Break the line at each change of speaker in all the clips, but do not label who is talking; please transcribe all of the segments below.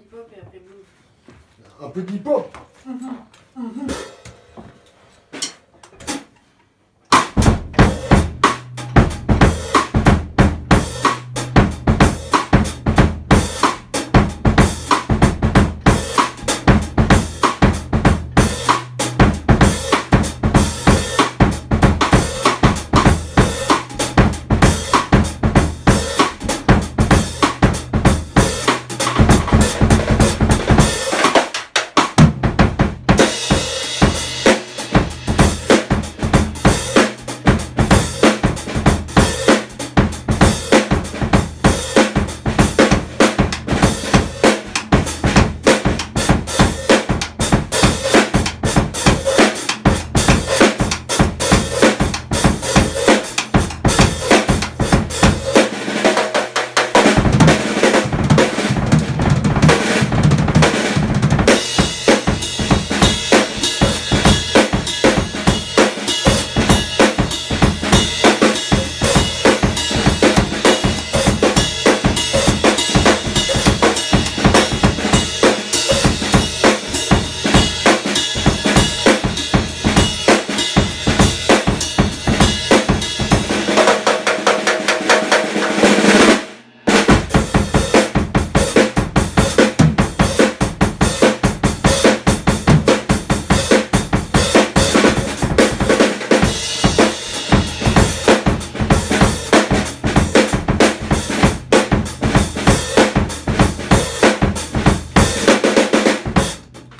hip-hop et après blues.
Un peu de hip-hop.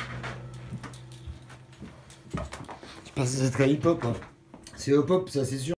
Je pense que c'est très hip-hop. Hein. C'est hip-hop, ça c'est sûr.